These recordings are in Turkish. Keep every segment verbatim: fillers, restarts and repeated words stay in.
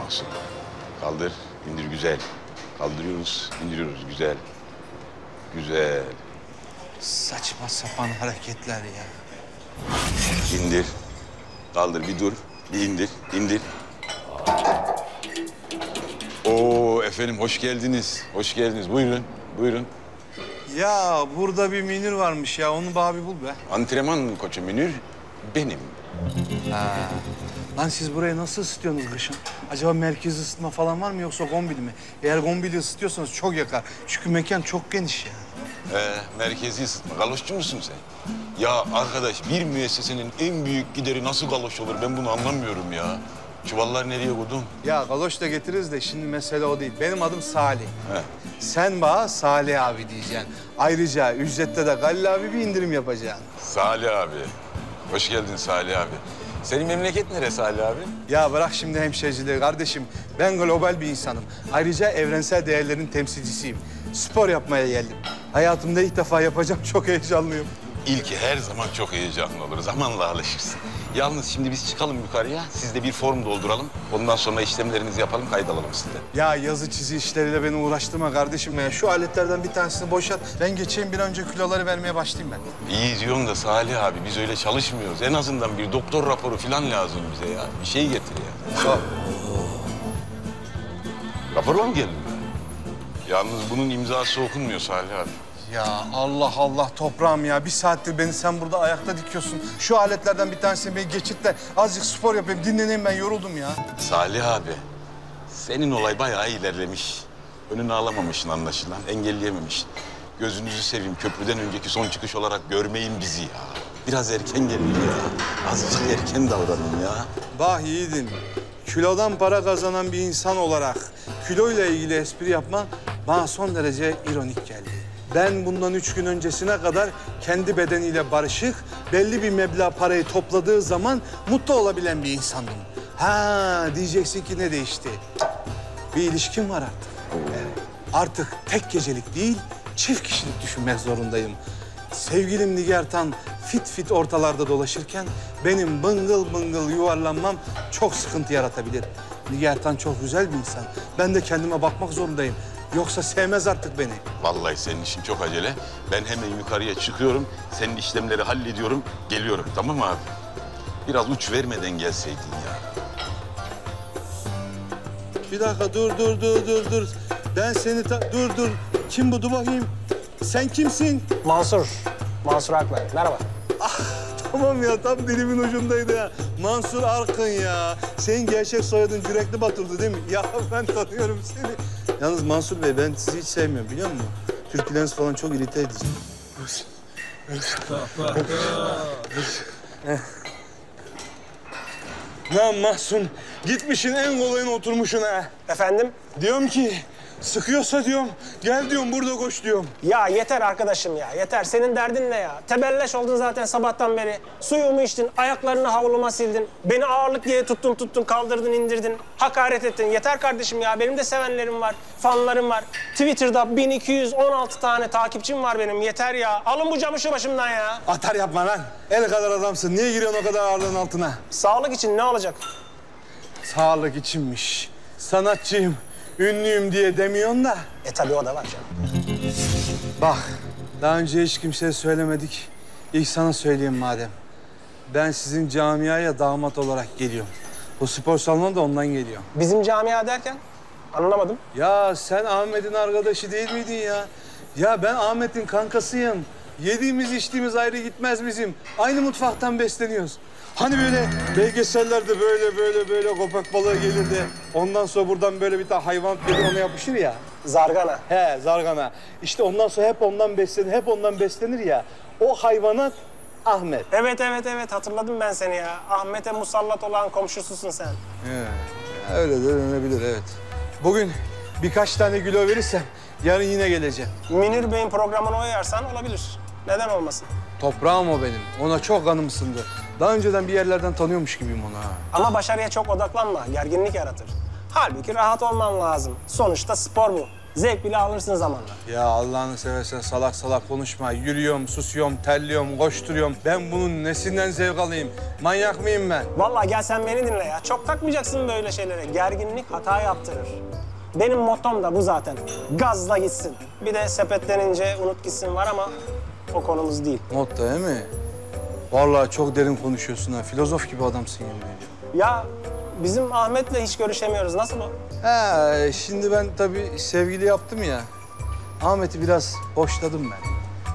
Mahsun. Kaldır, indir güzel. Kaldırıyoruz, indiriyoruz güzel. Güzel. Saçma sapan hareketler ya. İndir. Kaldır, bir dur. Bir indir, indir. Oo efendim, hoş geldiniz. Hoş geldiniz. Buyurun, buyurun. Ya burada bir Münir varmış ya. Onu bana bir bul be. Antrenman koçu Münir benim. Ha. Lan siz burayı nasıl ısıtıyorsunuz kışın? Acaba merkezi ısıtma falan var mı yoksa gombili mi? Eğer gombili ısıtıyorsanız çok yakar. Çünkü mekan çok geniş ya. Ee, merkezi ısıtma. Galoşçu musun sen? Ya arkadaş, bir müessesenin en büyük gideri nasıl galoş olur? Ben bunu anlamıyorum ya. Çuvallar nereye koydun? Ya galoş da getiririz de şimdi mesele o değil. Benim adım Salih. He. Sen bana Salih abi diyeceksin. Ayrıca ücrette de Galil abi bir indirim yapacaksın. Salih abi. Hoş geldin Salih abi. Senin memleket neresi Salih abi? Ya bırak şimdi hemşehriliği kardeşim. Ben global bir insanım. Ayrıca evrensel değerlerin temsilcisiyim. Spor yapmaya geldim. Hayatımda ilk defa yapacağım. Çok heyecanlıyım. İlki her zaman çok heyecanlı olur. Zamanla alışırsın. Yalnız şimdi biz çıkalım yukarıya. Siz de bir form dolduralım. Ondan sonra işlemlerinizi yapalım, kaydalalım sizde. Ya yazı çizi işleriyle beni uğraştırma kardeşim ya. Şu aletlerden bir tanesini boşalt. Ben geçeyim bir an önce kiloları vermeye başlayayım ben. İyi diyorsun da Salih abi, biz öyle çalışmıyoruz. En azından bir doktor raporu falan lazım bize ya. Bir şey getir ya. Sağ ol. Raporla mı geldin? Yalnız bunun imzası okunmuyor Salih abi. Ya Allah Allah toprağım ya. Bir saattir beni sen burada ayakta dikiyorsun. Şu aletlerden bir tanesini beni geçit de azıcık spor yapayım. Dinleneyim, ben yoruldum ya. Salih abi, senin olay bayağı ilerlemiş. Önünü alamamışsın anlaşılan, engelleyememişsin. Gözünüzü seveyim, köprüden önceki son çıkış olarak görmeyin bizi ya. Biraz erken gelin ya. Azıcık erken davranın ya. Bah yiğidim. Kilodan para kazanan bir insan olarak kiloyla ilgili espri yapman bana son derece ironik geldi. Ben bundan üç gün öncesine kadar kendi bedeniyle barışık, belli bir meblağ parayı topladığı zaman mutlu olabilen bir insandım. Ha diyeceksin ki ne değişti? Bir ilişkim var artık. Evet. Artık tek gecelik değil, çift kişilik düşünmek zorundayım. Sevgilim Nigartan fit fit ortalarda dolaşırken benim bıngıl bıngıl yuvarlanmam çok sıkıntı yaratabilir. Nigartan çok güzel bir insan. Ben de kendime bakmak zorundayım. Yoksa sevmez artık beni. Vallahi senin işin çok acele. Ben hemen yukarıya çıkıyorum, senin işlemleri hallediyorum, geliyorum. Tamam mı abi? Biraz uç vermeden gelseydin ya. Bir dakika dur dur dur dur dur. Ben seni ta- dur dur. Kim bu? Dur bakayım. Sen kimsin? Mansur. Mansur Akman. Merhaba. Tamam ya, tam dilimin ucundaydı ya. Mansur Arkın ya. Senin gerçek soyadın Yürekli Batur'du değil mi? Ya ben tanıyorum seni. Yalnız Mansur Bey, ben sizi hiç sevmiyorum biliyor musun? Türküleriniz falan çok irite edici. Lan Mahsun, gitmişin en kolayına oturmuşsun ha. Efendim? Diyorum ki, sıkıyorsa diyorum, gel diyorum burada koş diyorum. Ya yeter arkadaşım ya, yeter. Senin derdin ne ya? Tebelleş oldun zaten sabahtan beri. Suyumu içtin, ayaklarını havluma sildin. Beni ağırlık diye tuttun tuttun, kaldırdın indirdin. Hakaret ettin. Yeter kardeşim ya, benim de sevenlerim var, fanlarım var. Twitter'da bin iki yüz on altı tane takipçim var benim. Yeter ya. Alın bu camışı başımdan ya. Atar yapma lan. El kadar adamsın. Niye giriyorsun o kadar ağırlığın altına? Sağlık için ne olacak? Sağlık içinmiş. Sanatçıyım, ünlüyüm diye demiyorsun da. E tabii o da var canım. Bak, daha önce hiç kimseye söylemedik. İlk sana söyleyeyim madem. Ben sizin camiaya damat olarak geliyorum. Bu spor salonu da ondan geliyor. Bizim camia derken? Anlamadım. Ya sen Ahmet'in arkadaşı değil miydin ya? Ya ben Ahmet'in kankasıyım. Yediğimiz içtiğimiz ayrı gitmez bizim. Aynı mutfaktan besleniyoruz. Hani böyle belgesellerde böyle böyle böyle köpek balığı gelir de ondan sonra buradan böyle bir tane hayvan gelir ona yapışır ya. Zargana. He, zargana. İşte ondan sonra hep ondan beslenir, hep ondan beslenir ya. O hayvanat Ahmet. Evet, evet, evet. Hatırladım ben seni ya. Ahmet'e musallat olan komşususun sen. He, öyle de denebilir, evet. Bugün birkaç tane kilo verirsem yarın yine geleceğim. Münir Bey'in programına uyarsan olabilir. Neden olmasın? Toprağım o benim. Ona çok kanım ısındı. Daha önceden bir yerlerden tanıyormuş gibiyim onu ha. Ama başarıya çok odaklanma. Gerginlik yaratır. Halbuki rahat olman lazım. Sonuçta spor bu. Zevk bile alırsın zamanla. Ya Allah'ını seversen salak salak konuşma. Yürüyorum, susuyorum, terliyorum, koşturuyorum. Ben bunun nesinden zevk alayım? Manyak mıyım ben? Vallahi gel sen beni dinle ya. Çok takmayacaksın böyle şeylere. Gerginlik hata yaptırır. Benim mottom da bu zaten. Gazla gitsin. Bir de sepetlenince unut gitsin var ama o konumuz değil. Mod da değil mi? Vallahi çok derin konuşuyorsun ha. Filozof gibi adamsın yemin ediyorum. Ya bizim Ahmet'le hiç görüşemiyoruz. Nasıl o? He, şimdi ben tabii sevgili yaptım ya. Ahmet'i biraz boşladım ben.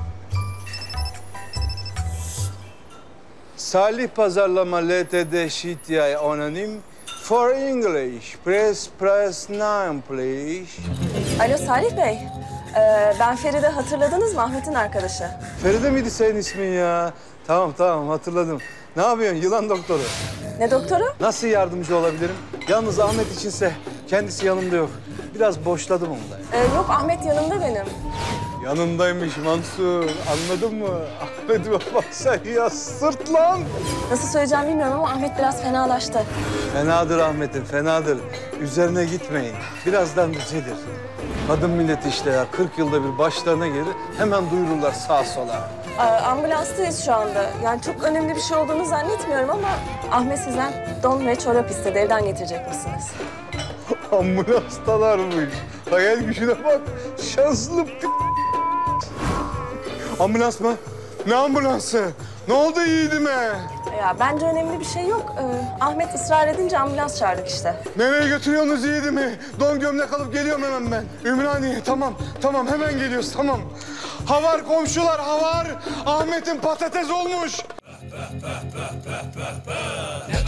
Salih Pazarlama L T D C T I Anonim. For English, press press nine please. Alo Salih Bey. Ee, ben Feride, hatırladınız mı? Ahmet'in arkadaşı. Feride miydi senin ismin ya? Tamam tamam hatırladım. Ne yapıyorsun yılan doktoru? Ne doktoru? Nasıl yardımcı olabilirim? Yalnız Ahmet içinse kendisi yanımda yok. Biraz boşladım onu da. Ee, yok, Ahmet yanımda benim. Yanındaymış Mansur. Anladın mı? Ahmet'ime baksan ya sırt lan. Nasıl söyleyeceğim bilmiyorum ama Ahmet biraz fenalaştı. Fenadır Ahmet'im, fenadır. Üzerine gitmeyin. Birazdan düzelir. Kadın milleti işte ya. kırk yılda bir başlarına gelir. Hemen duyururlar sağa sola. Ee, ambulanstayız şu anda. Yani çok önemli bir şey olduğunu zannetmiyorum ama Ahmet sizden don ve çorap istedi. Evden getirecek misiniz? Ambulanstalarmış. Hayal gücüne bak. Şanslı p***. Ambulans mı? Ne ambulansı? Ne oldu yiğidime? Ya bence önemli bir şey yok. Ee, Ahmet ısrar edince ambulans çağırdık işte. Nereye götürüyorsunuz yiğidimi? Don gömlek alıp geliyorum hemen ben. Ümraniye tamam, tamam hemen geliyoruz tamam. Havar komşular havar. Ahmet'in patates olmuş.